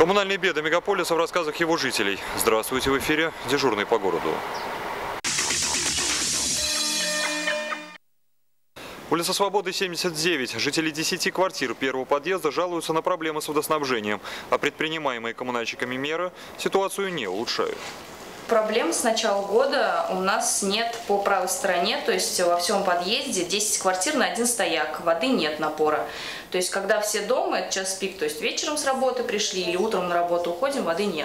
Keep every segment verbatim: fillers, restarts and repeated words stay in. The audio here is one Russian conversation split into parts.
Коммунальные беды мегаполиса в рассказах его жителей. Здравствуйте, в эфире «Дежурный по городу». Улица Свободы, семьдесят девять. Жители десяти квартир первого подъезда жалуются на проблемы с водоснабжением, а предпринимаемые коммунальщиками меры ситуацию не улучшают. Проблем с начала года у нас нет по правой стороне, то есть во всем подъезде десять квартир на один стояк, воды нет, напора. То есть когда все дома, это час пик, то есть вечером с работы пришли или утром на работу уходим, воды нет.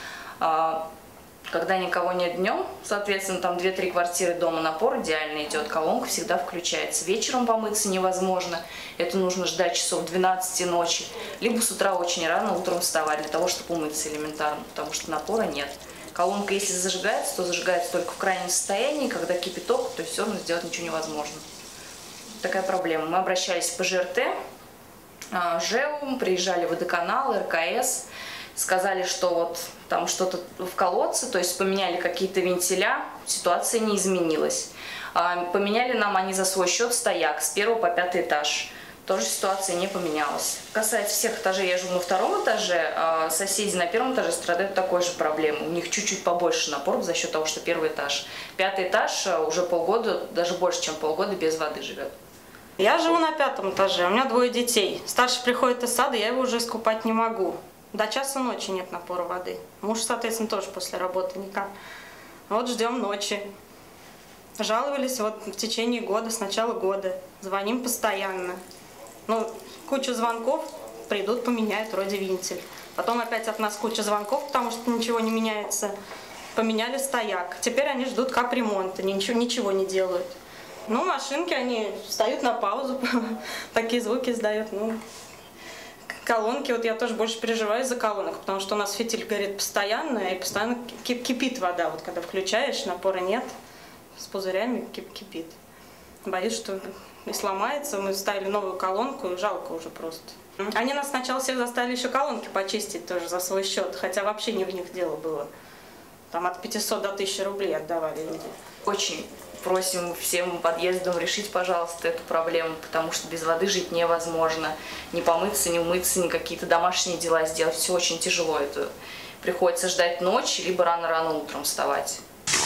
Когда никого нет днем, соответственно, там две-три квартиры дома, напор идеально идет, колонка всегда включается. Вечером помыться невозможно, это нужно ждать часов двенадцати ночи, либо с утра очень рано утром вставать для того, чтобы умыться элементарно, потому что напора нет. Колонка, если зажигается, то зажигается только в крайнем состоянии, когда кипяток, то есть все равно сделать ничего невозможно. Такая проблема. Мы обращались в ПЖРТ, ЖЭУ, приезжали в водоканал, РКС, сказали, что вот там что-то в колодце, то есть поменяли какие-то вентиля, ситуация не изменилась. Поменяли нам они за свой счет стояк с первого по пятый этаж. Тоже ситуация не поменялась. Касается всех этажей, я живу на втором этаже, а соседи на первом этаже страдают такой же проблемой. У них чуть-чуть побольше напор за счет того, что первый этаж. Пятый этаж уже полгода, даже больше, чем полгода без воды живет. Я живу на пятом этаже, у меня двое детей. Старший приходит из сада, я его уже искупать не могу. До часа ночи нет напора воды. Муж, соответственно, тоже после работы никак. Вот ждем ночи. Жаловались вот в течение года, с начала года. Звоним постоянно. Ну, куча звонков, придут, поменяют вроде вентиль. Потом опять от нас куча звонков, потому что ничего не меняется. Поменяли стояк. Теперь они ждут капремонта, ничего, ничего не делают. Ну, машинки, они встают на паузу, такие звуки издают. Ну, колонки, вот я тоже больше переживаю за колонок, потому что у нас фитиль горит постоянно, и постоянно кипит вода. Вот когда включаешь, напора нет, с пузырями кипит. Боюсь, что и сломается. Мы ставили новую колонку, и жалко уже просто. Они нас сначала всех заставили еще колонки почистить тоже за свой счет, хотя вообще не в них дело было. Там от пятисот до тысячи рублей отдавали люди. Очень просим всем подъездам решить, пожалуйста, эту проблему, потому что без воды жить невозможно. Не помыться, не умыться, ни какие-то домашние дела сделать. Все очень тяжело. Это приходится ждать ночи, либо рано-рано утром вставать.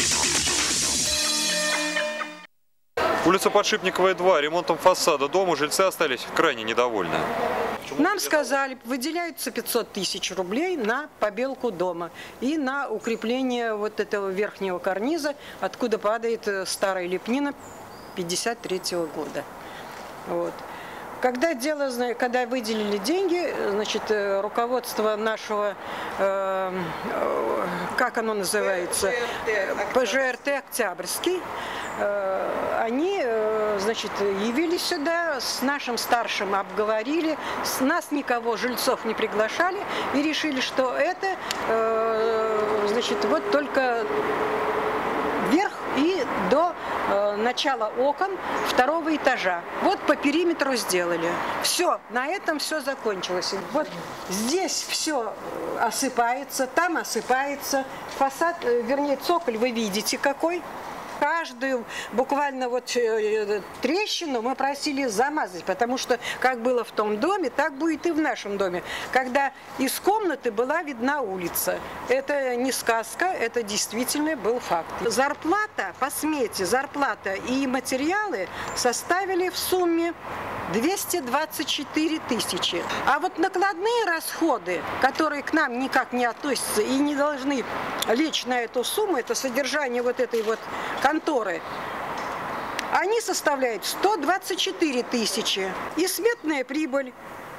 Улица Подшипниковая, два. Ремонтом фасада дома жильцы остались крайне недовольны. Нам сказали, выделяются пятьсот тысяч рублей на побелку дома и на укрепление вот этого верхнего карниза, откуда падает старая лепнина пятьдесят третьего года. Вот. Когда дело, когда выделили деньги, значит, руководство нашего, э, как оно называется, ПЖРТ Октябрьский, э, они, э, значит, явились сюда, с нашим старшим обговорили, с нас никого, жильцов, не приглашали и решили, что это, э, значит, вот только вверх и до э, начала окон второго этажа. Вот по периметру сделали. Все, на этом все закончилось. Вот здесь все осыпается, там осыпается. Фасад, э, вернее, цоколь вы видите какой. Каждую буквально вот трещину мы просили замазать, потому что как было в том доме, так будет и в нашем доме. Когда из комнаты была видна улица. Это не сказка, это действительно был факт. Зарплата, по смете, зарплата и материалы составили в сумме двести двадцать четыре тысячи. А вот накладные расходы, которые к нам никак не относятся и не должны лечь на эту сумму, это содержание вот этой вот конторы, они составляют сто двадцать четыре тысячи. И сметная прибыль,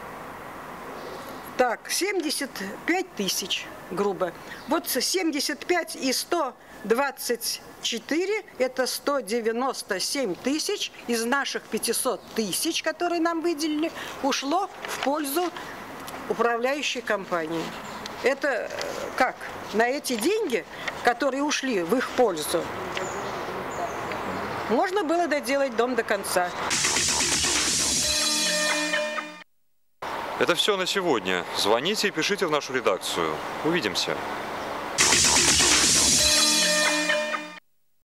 так, семьдесят пять тысяч, грубо. Вот семьдесят пять и сто двадцать четыре, это сто девяносто семь тысяч из наших пятисот тысяч, которые нам выделили, ушло в пользу управляющей компании. Это как? На эти деньги, которые ушли в их пользу, можно было доделать дом до конца. Это все на сегодня. Звоните и пишите в нашу редакцию. Увидимся.